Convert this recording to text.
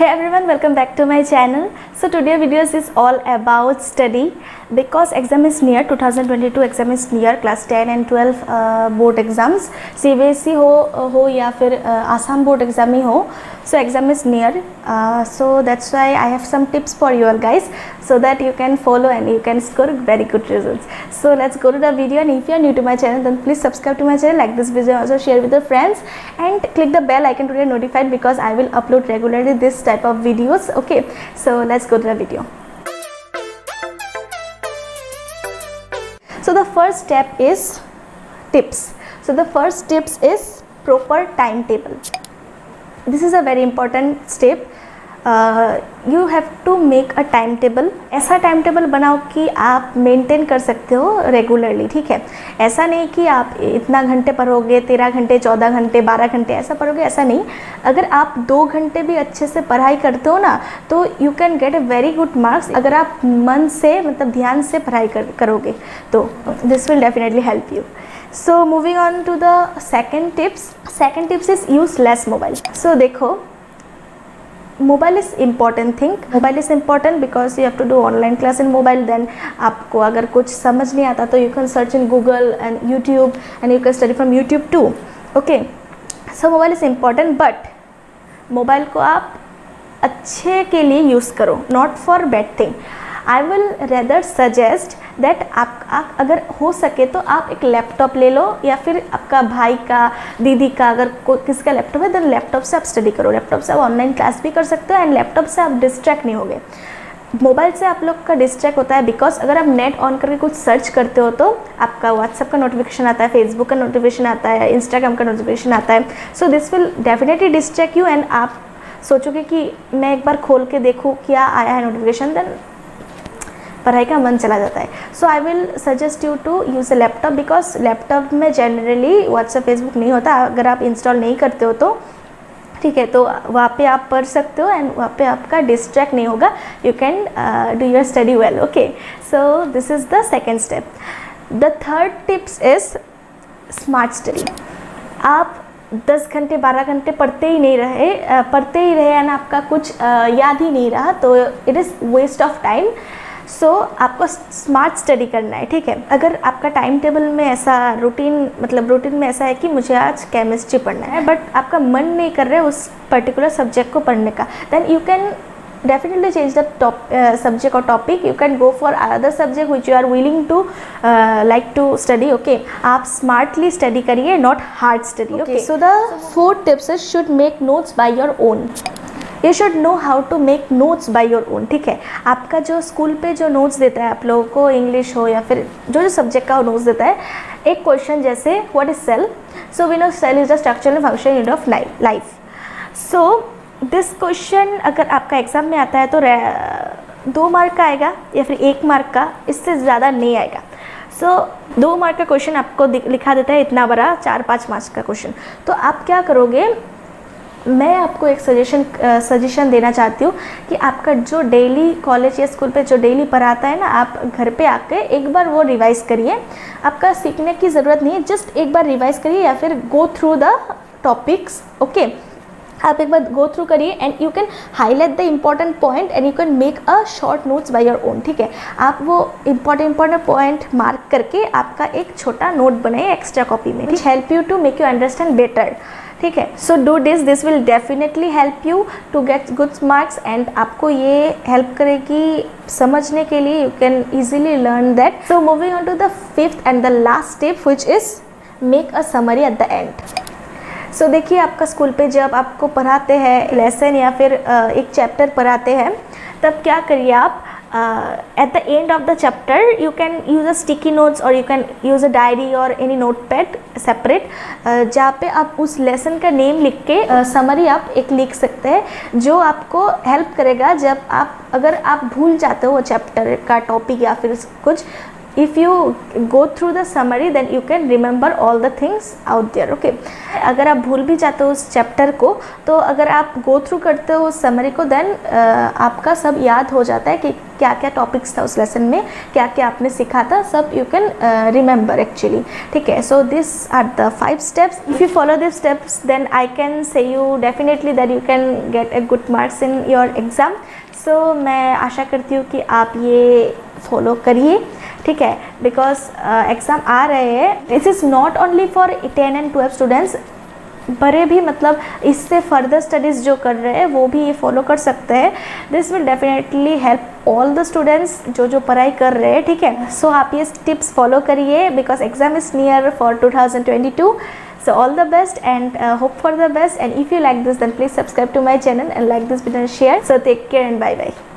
Hey everyone, welcome back to my channel. So today videos is all about study because exam is near. 2022 exam is near. Class 10 and 12 board exams, CBSE हो या फिर Assam board exam ही हो. So exam is near. So that's why I have some tips for you all guys, so that you can follow and you can score very good results. So let's go to the video, and if you are new to my channel then please subscribe to my channel, like this video, also share with your friends and click the bell icon to get notified because I will upload regularly this type of videos. Okay, so let's go to the video. So the first step is tips. So the first tips is proper timetable. This is a very important step. You have to make a timetable. ऐसा time बनाओ कि आप maintain कर सकते हो regularly, ठीक है। ऐसा नहीं कि आप इतना घंटे पढ़ोगे, 13 घंटे, 14 घंटे, 12 घंटे ऐसा पढ़ोगे, ऐसा नहीं। अगर आप 2 घंटे भी अच्छे से पढ़ाई करते हो ना, तो you can get a very good marks. अगर आप मन से मतलब ध्यान से पढ़ाई करोगे तो this will definitely help you. So moving on to the second tips is use less mobile. So देखो, mobile is important thing. Mobile is important because you have to do online class in mobile. Then आपको अगर कुछ समझ नहीं आता तो you can search in Google and YouTube and you can study from YouTube too. Okay, so mobile is important, but mobile को आप अच्छे के लिए यूज़ करो, not for bad thing. I will rather suggest that आप अगर हो सके तो आप एक लैपटॉप ले लो, या फिर आपका भाई का, दीदी का, अगर किसका लैपटॉप है देन लैपटॉप से आप स्टडी करो. लैपटॉप से आप ऑनलाइन क्लास भी कर सकते हो एंड लैपटॉप से आप डिस्ट्रैक्ट नहीं होगे. मोबाइल से आप लोग का डिस्ट्रैक्ट होता है बिकॉज अगर आप नेट ऑन करके कुछ सर्च करते हो तो आपका व्हाट्सएप का नोटिफिकेशन आता है, फेसबुक का नोटिफिकेशन आता है, इंस्टाग्राम का नोटिफिकेशन आता है. So this will definitely distract you and आप सोचोगे कि मैं एक बार खोल के देखूँ क्या आया है नोटिफिकेशन, देन पढ़ाई का मन चला जाता है. So I will suggest you to use a laptop because laptop में जनरली व्हाट्सएप फेसबुक नहीं होता. अगर आप इंस्टॉल नहीं करते हो तो ठीक है, तो वहाँ पे आप पढ़ सकते हो एंड वहाँ पे आपका डिस्ट्रैक्ट नहीं होगा. You can do your study well. Okay, so this is the second step. The third tips is smart study. आप 10 घंटे 12 घंटे पढ़ते ही रहे एंड आपका कुछ याद ही नहीं रहा तो it is waste of time. So आपको स्मार्ट स्टडी करना है, ठीक है. अगर आपका टाइम टेबल में ऐसा रूटीन में ऐसा है कि मुझे आज केमिस्ट्री पढ़ना है बट आपका मन नहीं कर रहा है उस पर्टिकुलर सब्जेक्ट को पढ़ने का, then you can definitely change the subject और topic. You can go for other subject which you are willing to like to study. Okay, आप स्मार्टली स्टडी करिए, not hard study. Okay, so the fourth tips is should make notes by your own. You should know how to make notes by your own, ठीक है. आपका जो school पे जो notes देता है आप लोगों को, इंग्लिश हो या फिर जो सब्जेक्ट का वो नोट्स देता है, एक क्वेश्चन जैसे what is cell. So we know cell is the structural function unit of life. So this question अगर आपका एग्जाम में आता है तो 2 मार्क का आएगा या फिर 1 मार्क का, इससे ज़्यादा नहीं आएगा. सो 2 मार्क का क्वेश्चन आपको लिखा देता है इतना बड़ा, 4-5 मार्क्स का क्वेश्चन. तो आप क्या करोगे, मैं आपको एक सजेशन देना चाहती हूँ कि आपका जो डेली कॉलेज या स्कूल पे जो डेली पढ़ाता है ना, आप घर पे आके एक बार वो रिवाइज़ करिए. आपका सीखने की ज़रूरत नहीं है, जस्ट एक बार रिवाइज़ करिए या फिर go through the topics. Okay, आप एक बार गो थ्रू करिए and you can highlight the important point and you can make a short notes by your own, ठीक है. आप वो इम्पॉर्टेंट पॉइंट मार्क करके आपका एक छोटा नोट बनाइए एक्स्ट्रा कॉपी में, which help you to make you understand better, ठीक है. So do this will definitely help you to get good marks and आपको ये हेल्प करेगी समझने के लिए. You can easily learn that. So moving on to the fifth and the last step which is make a summary at the end. So देखिए, आपका school पे जब आपको पढ़ाते हैं लेसन या फिर एक चैप्टर पढ़ाते हैं, तब क्या करिए आप, at the end of the chapter you can use a sticky notes or you can use a diary or any notepad separate, जहाँ पे आप उस लेसन का नेम लिख के समरी आप एक लिख सकते हैं, जो आपको हेल्प करेगा जब अगर आप भूल जाते हो वो चैप्टर का टॉपिक या फिर कुछ, if you go through the summary then you can remember all the things out there. okay, अगर आप भूल भी जाते हो उस चैप्टर को, तो अगर आप गो थ्रू करते हो उस समरी को, देन आपका सब याद हो जाता है कि क्या क्या टॉपिक्स था उस लेसन में, क्या क्या आपने सीखा था, सब यू कैन रिमेंबर एक्चुअली. ठीक है, so this are the 5 steps. If you follow this steps then I can say you definitely that you can get a good marks in your exam. So मैं आशा करती हूँ कि आप ये follow करिए. ठीक है, बिकॉज एग्ज़ाम आ रहे हैं. This is not only for 10 and 12 students, बड़े भी मतलब इससे फर्दर स्टडीज़ जो कर रहे हैं वो भी ये फॉलो कर सकते हैं. This will definitely help all the students जो पढ़ाई कर रहे हैं. ठीक है, सो आप ये टिप्स फॉलो करिए because exam is near for 2022. So all the best and hope for the best, and if you like this then please subscribe to my channel and like this video and share. So take care and bye bye.